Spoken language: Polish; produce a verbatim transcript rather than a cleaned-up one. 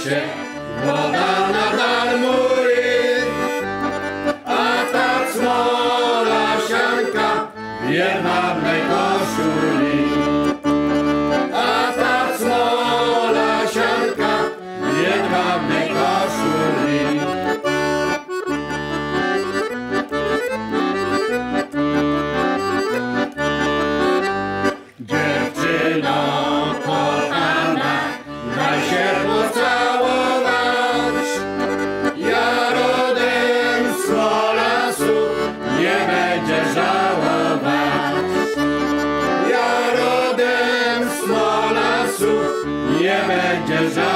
się, woda nadal muli, a ta smola sianka w jedwabnej koszuli. A ta smola sianka w jedwabnej koszuli. Dziewczyno kochana, daj się pocałować. Ja rodem z Smolasu, nie będziesz żałować. Ja rodem z Smolasu, nie będziesz żałować.